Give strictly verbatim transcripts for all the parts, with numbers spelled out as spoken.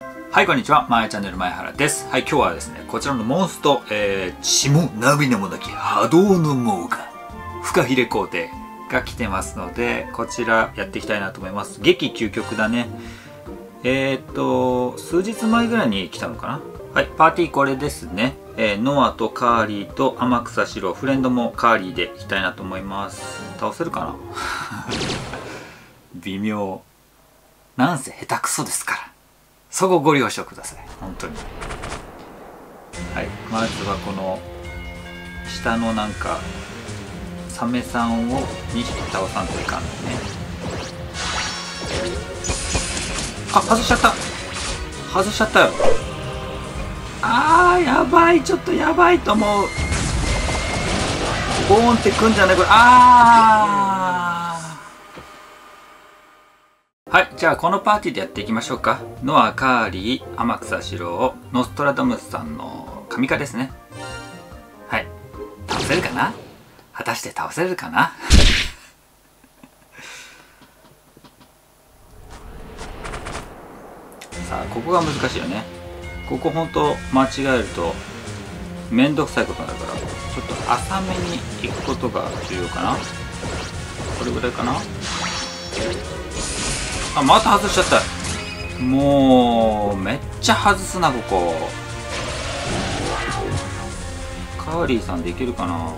はい、こんにちは。まやチャンネル前原です。はい、今日はですね、こちらのモンスト、えー、血も涙もなき波動の猛火、フカヒレ皇帝が来てますので、こちらやっていきたいなと思います。激究極だね。えー、っと、数日前ぐらいに来たのかな。はい、パーティーこれですね。えー、ノアとカーリーと天草四郎、フレンドもカーリーでいきたいなと思います。倒せるかな微妙。なんせ下手くそですから。そこご了承ください。本当に。はい、まずはこの下のなんかサメさんをにひき倒さんといかんのね。あ、外しちゃった。外しちゃったよ。あー、やばい。ちょっとやばいと思う。ボーンってくんじゃないこれ。あー。はい、じゃあこのパーティーでやっていきましょうか。ノア、カーリー、天草四郎、ノストラダムスさんの神化ですね。はい、倒せるかな。果たして倒せるかなさあ、ここが難しいよね。ここ本当間違えるとめんどくさいことになるから、ちょっと浅めに行くことが重要かな。これぐらいかな。あ、また外しちゃった。もうめっちゃ外すなここ。カーリーさんでいけるかな。い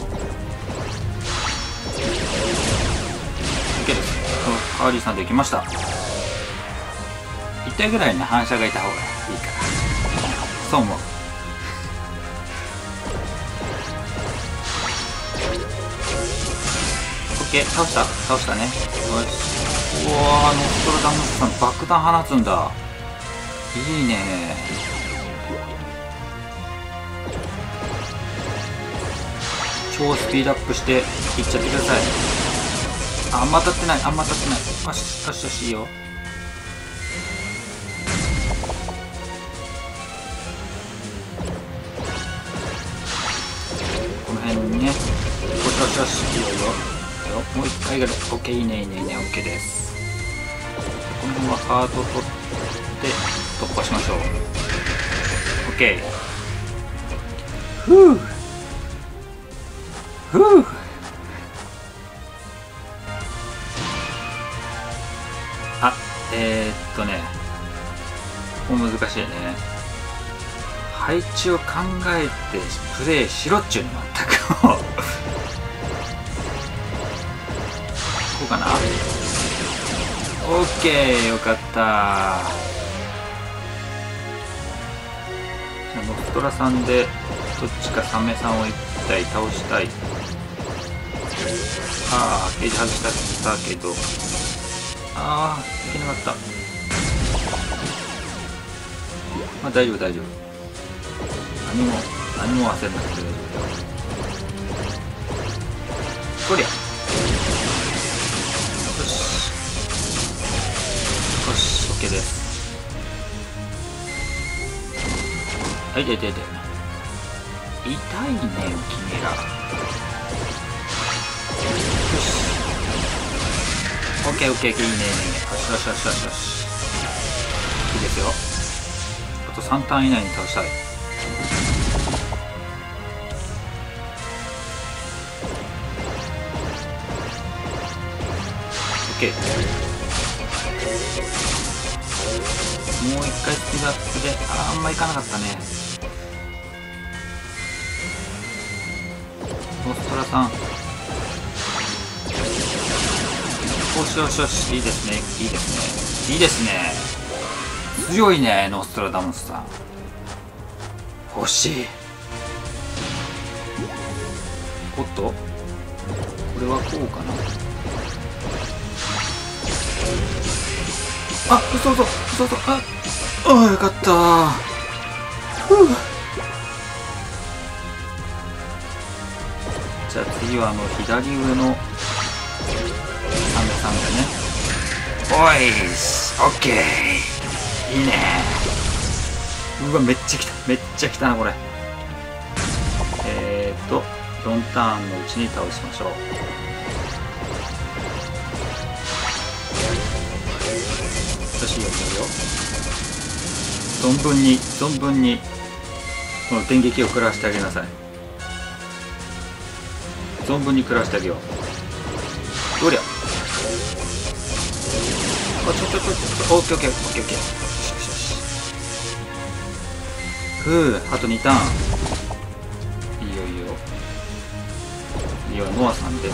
ける。カーリーさんできました。いったいぐらいに反射がいた方がいいからそう思う。オッケー、倒した倒したね。よし。うわー、ノストラダムスさん爆弾放つんだ。いいねー。超スピードアップしていっちゃってください。あんま当たってない。あんま当たってない。よしよしよし、いいよ。この辺にね。よしよしよし、いいよいいよ。もう一回ぐらい。 OK、 いいねいいねいいね。 OK です。この辺はハート取って突破しましょう。 OK。 ふうふう。あ、えー、っとねここ難しいね。配置を考えてプレイしろっちゅうに全くこうかな。オッケー、よかった。じゃあノストラさんでどっちかサメさんをいったい倒したい。ああ、ゲージ外したけど、ああ、いけなかった。まあ大丈夫大丈夫。何も何も焦らなくて大丈夫だよ。こりゃ。OK です。はい、出て出て。痛いね、君ら。よし。OK、OK、いいね、いいね。よしよしよしよしよし。いいですよ。あとさんターン以内に倒したい。OK。もう一回スピードアップで、あー、あんまいかなかったね。ノストラさん。よしよしよし、いいですね、いいですね、いいですね。強いね、ノストラダムスさん。欲しい。おっと、これはこうかな。あ、嘘嘘嘘嘘。ああ、よかった。ふう。じゃあ次はあの左上のサメさんだね。おいし、オッケー。いいね。うわ、めっちゃ来た。めっちゃ来たなこれ。えーっとよんターンのうちに倒しましょう。よし、いいよいいよ。 存分に存分にこの電撃を食らわしてあげなさい。存分に食らわしてあげよう。どりゃ、あ、ちょちょちょちょ、オッケーオッケーオッケーオッケー、よしよしよし。ふう、あとにターン。いいよいいよ。次はノアさんです。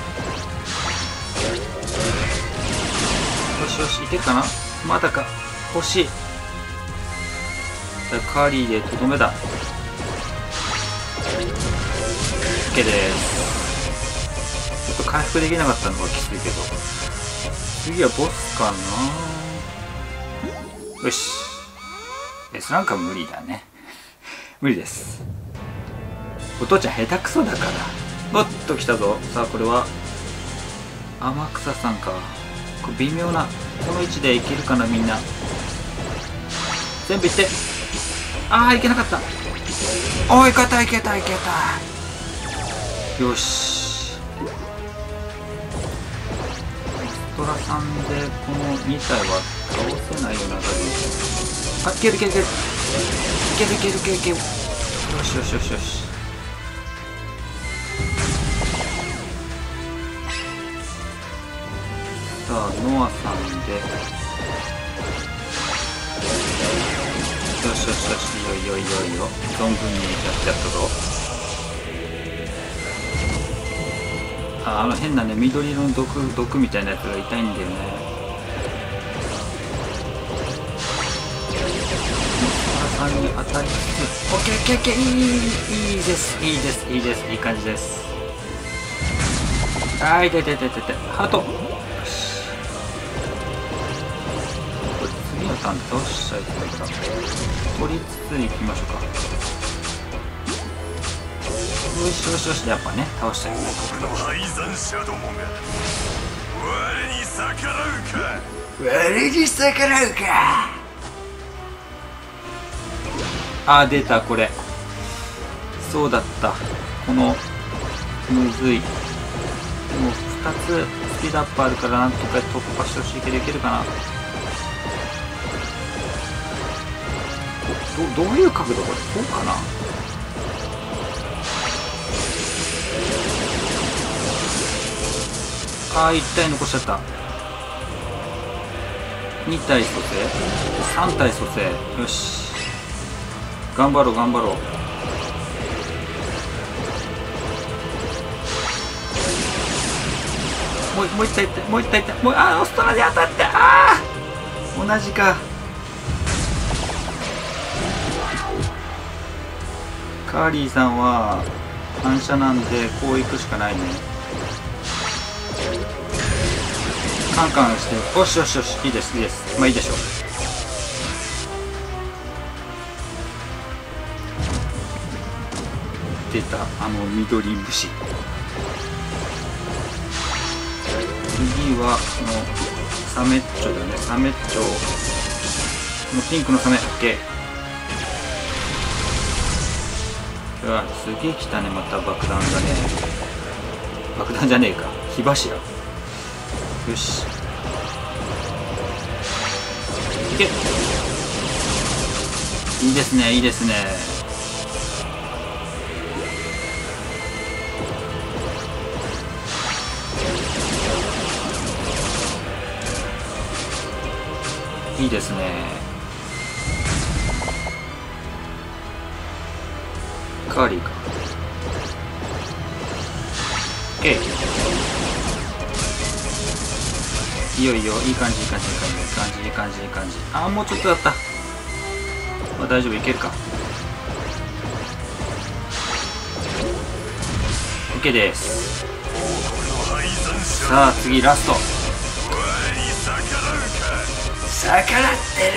よしよし、いけるかな。まだか、欲しい。カーリーでとどめだ。 OK です。ちょっと回復できなかったのがきついけど、次はボスかな。よし、 S ランクは無理だね。無理です。お父ちゃん下手くそだから。おっと来たぞ。さあこれは天草さんか。これ微妙なこの位置でいけるかな。みんな全部いって。ああ、いけなかった。おい、いけたいけたいけた。よし、ストラさんでこのに体は倒せないような。あ、いけるいけるいけるいけるいけるいけるいける。よしよしよしよし。さあノアさんで、よしよしよし、いいよいいよいいよいいよ。存分にやってやったぞ。あ、あの変なね、緑色の毒毒みたいなやつが痛いんだよね。さんに当たりつつ、オッケーオッケーオッケー、いいいいですいいですいいです、いい感じです。はい、でででででハート。よし、これ次のターンで倒しちゃいそうだから取りつついきましょうか。よしよしよし、やっぱね倒しちゃいそう。 この敗残者どもが我に逆らうか。 我に逆らうか。あー出た、これそうだった。このむずい。でもふたつスピードアップあるからなんとか突破してほしいけど、いけるかな。ど, どういう角度これ、こうかな。あーいち体残しちゃった。に体蘇生、さん体蘇生。よし、頑張ろう頑張ろう。もうもう一体いって、もう一体いって、もう、あーオストラリア当たって、ああ同じか。カーリーさんは反射なんでこう行くしかないね。カンカンして、よしよしよし、いいですいいです、まあいいでしょう。出た、あの緑虫。次はこのサメッチョだね。サメッチョ、このピンクのサメ。 OK。 うわ、すげえ来たね、また爆弾だね。爆弾じゃねえか、火柱。よし、いけ。いいですねいいですね。いいですね。カーリーか。 OK。 いいよいいよ、いい感じいい感じいい感じいい感じいい感じいい感じ。あーもうちょっとだった。まあ大丈夫、いけるか。 OK です。さあ次ラスト。逆らってる。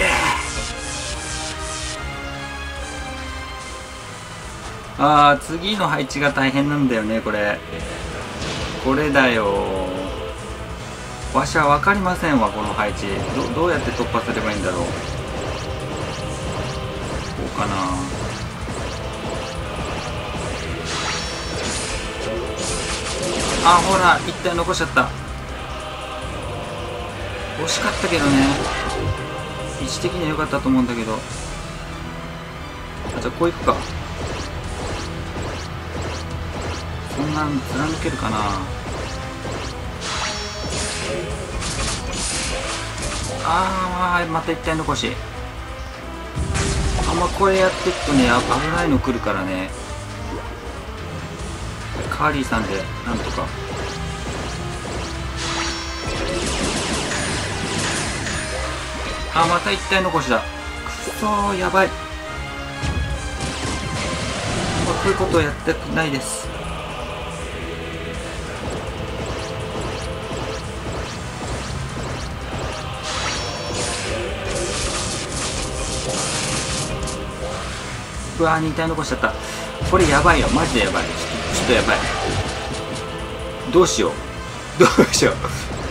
あー次の配置が大変なんだよね。これこれだよ。わしは分かりませんわ、この配置。 ど, どうやって突破すればいいんだろう。こうかな。あ、ほら一体残しちゃった。惜しかったけどね、位置的には良かったと思うんだけど。 あ、じゃあこういくか。そんなん貫けるかな。あー、また一体残し。あんまこれやっていくとね、あ危ないの来るからね。カーリーさんでなんとか。あ、また一体残しだ。くそー、やばい。こういうことをやってないです。うわー、に体残しちゃった。これやばいよ、マジでやばい。ちょっと、ちょっとやばい。どうしよう。どうしよ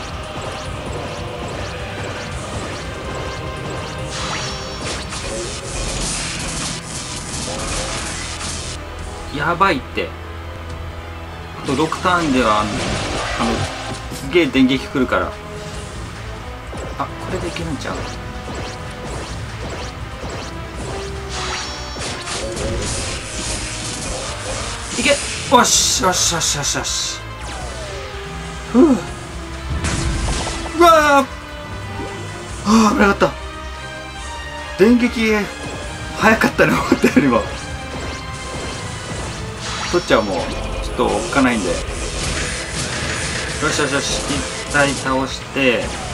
う。やばいって。あとろくターンでは、あの、すげえ電撃来るから。あ、これでいけるんちゃう。いけ、よしよしよしよしよし。ふう。うわー、あー、危なかった。電撃早かったね、思ったよりも。取っちゃう。もうちょっとおっかないんで。よしよしよし、一体倒して。